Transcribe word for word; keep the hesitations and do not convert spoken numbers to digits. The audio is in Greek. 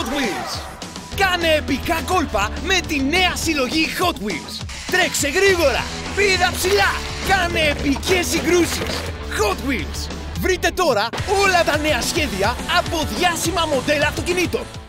Hot Wheels! Κάνε επικά κόλπα με τη νέα συλλογή Hot Wheels! Τρέξε γρήγορα! Πήδα ψηλά! Κάνε επικές συγκρούσεις! Hot Wheels! Βρείτε τώρα όλα τα νέα σχέδια από διάσημα μοντέλα αυτοκινήτων!